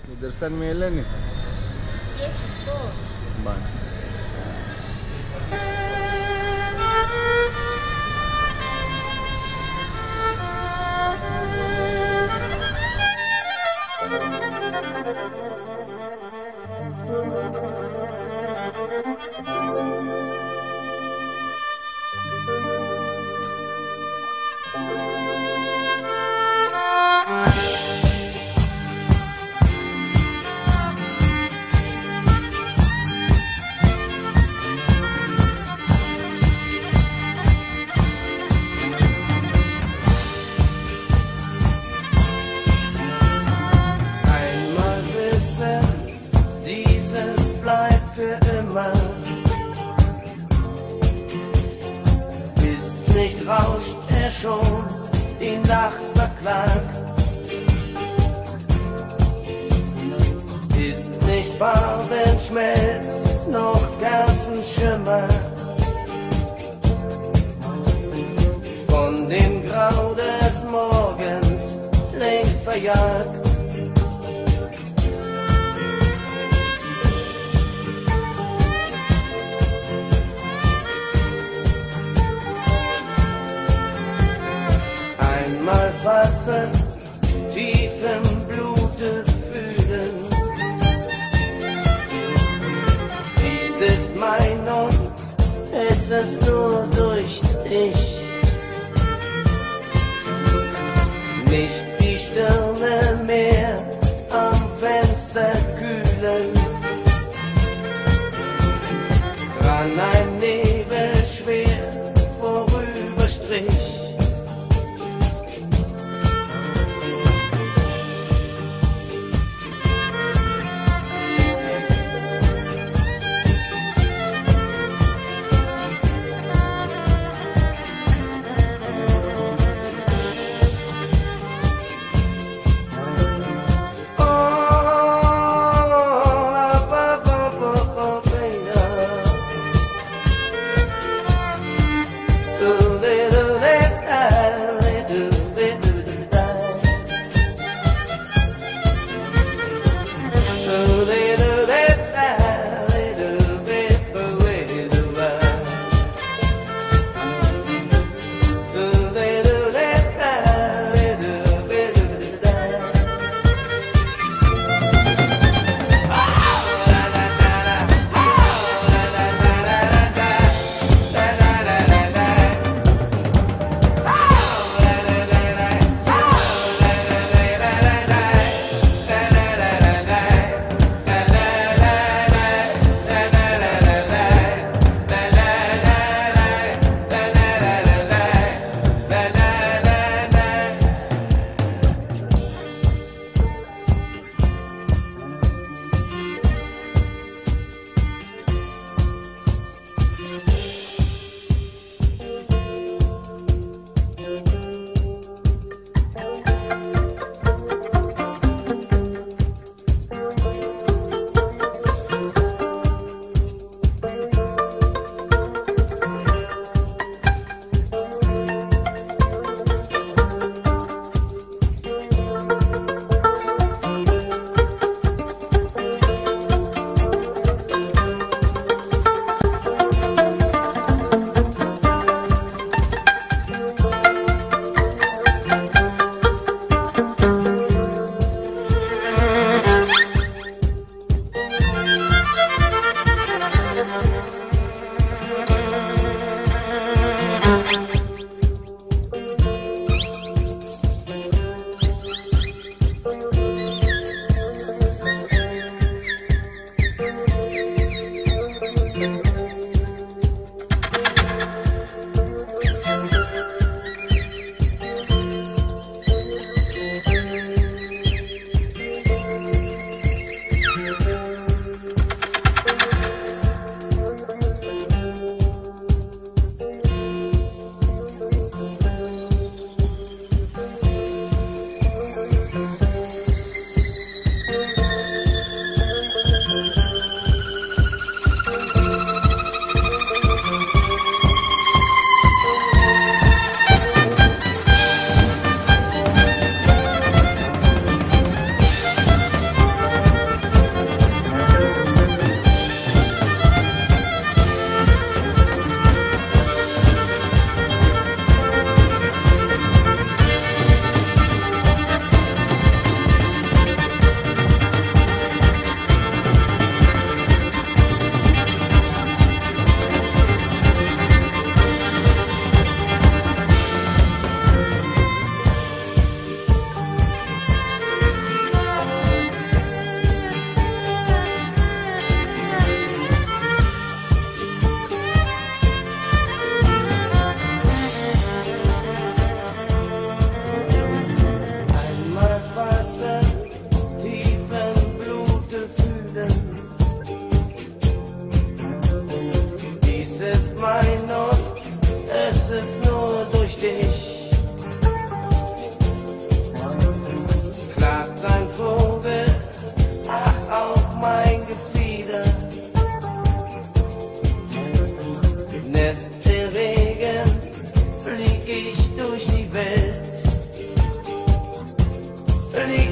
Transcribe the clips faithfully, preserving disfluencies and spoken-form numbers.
You understand me, Eleni? Yes, of course. Bye. Nicht rauscht er schon, die Nacht verklagt. Ist nicht Farbenschmelz, noch Kerzenschimmer. Von dem Grau des Morgens längst verjagt. Einmal fassen, tief im Blute fühlen. Dies ist mein und es ist nur durch dich. Nicht die Stirne mehr am Fenster kühlen. Dran ein Nebel schwer vorüberstrich.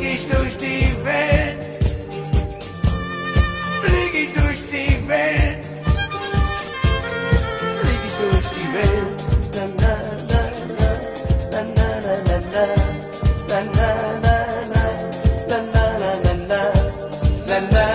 flieg ich durch die Welt, flieg ich durch die Welt, flieg ich durch die Welt. Na na na na na na na na na na na na na na na na na na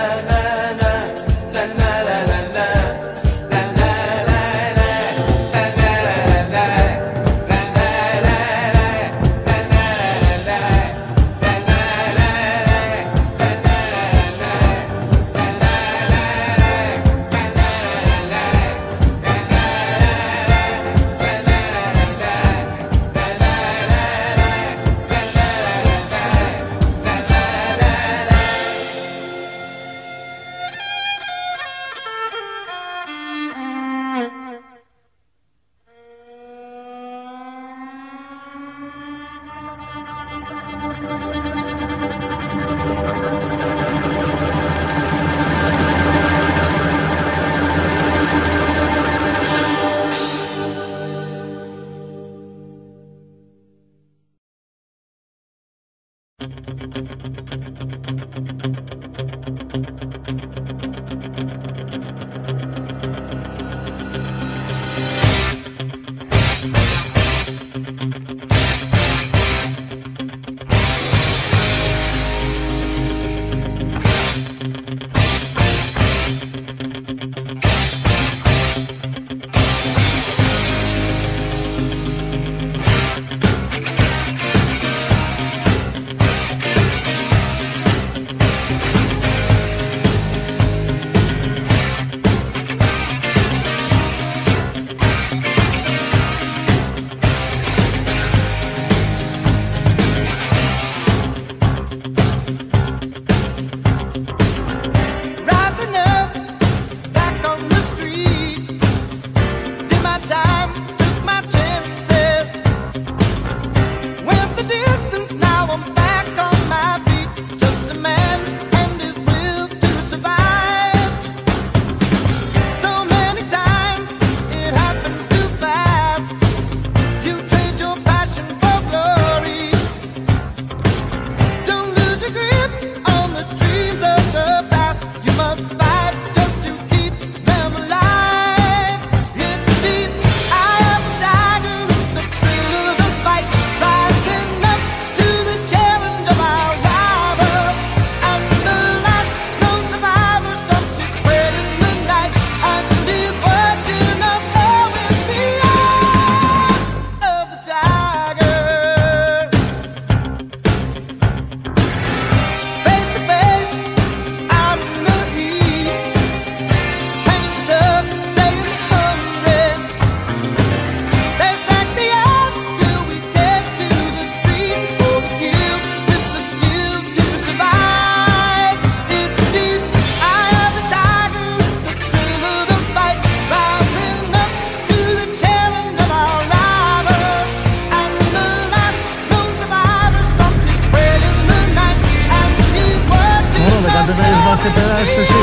que pedazo así.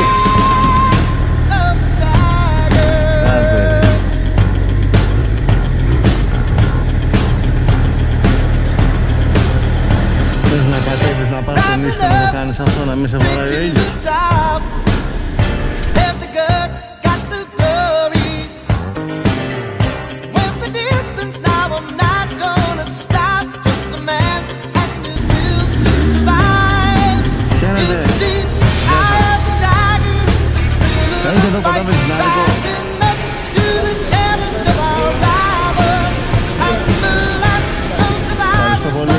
Θες να κατέβεις να πας στον ίσκο να κάνεις αυτό, να μην σε βαράει ο ήλιος. Κάνεις εδώ κοντά με ζυνάρικο. Ευχαριστώ πολύ.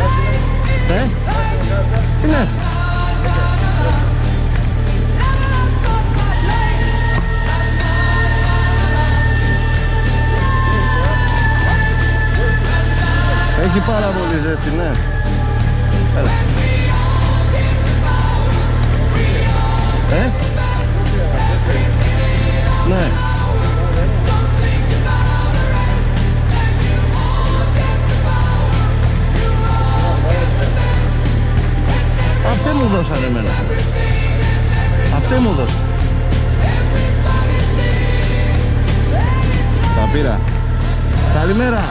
Ε, τι είναι? Έχει πάρα πολύ ζέστη, ναι. Έλα. Ε? Ναι. Αυτή μου δώσανε εμένα. Αυτή μου δώσανε. Τα πήρα. Καλημέρα.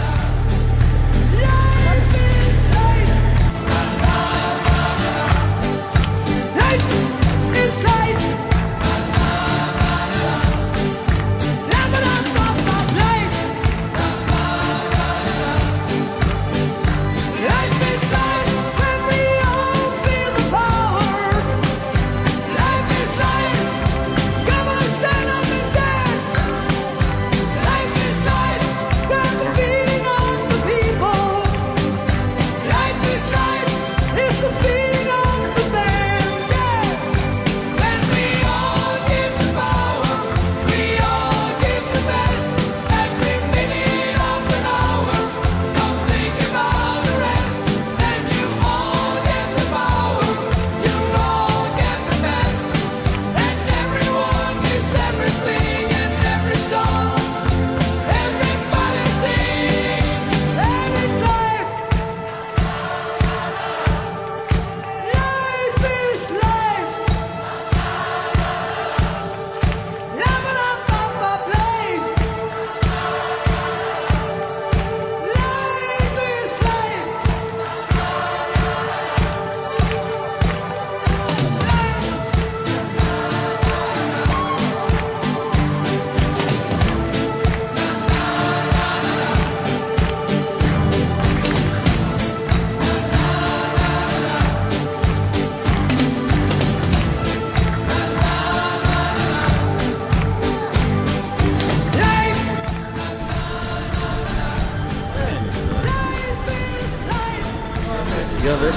Για δες.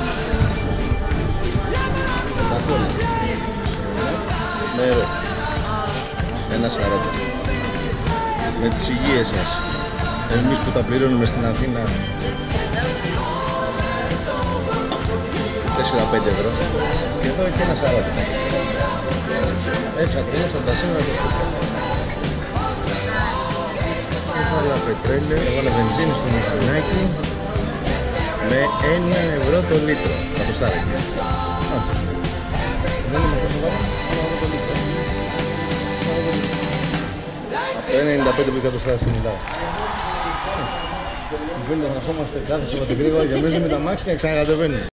Ναι, ένα σαράντα. Με τις υγείες σας. Εμείς που τα πληρώνουμε στην Αθήνα τέσσερα πέντε ευρώ. Και εδώ έχει ένα σαράντα. Έξα τρία στα σήμερα το σπίτι. Έβαλα πετρέλαιο, έβαλα βενζίνη στο μηχανάκι με ένα ευρώ το λίτρο. Θα το στάρει. Δεν είναι αυτό που βάλω. Αυτό είναι ενενήντα πέντε που είχα το στάρει στην Ελλάδα. Μου φαίνεται να ερχόμαστε κάθε Σαββατοκύριακο και γεμίζουμε τα μάξια και ξανακατεβαίνουμε.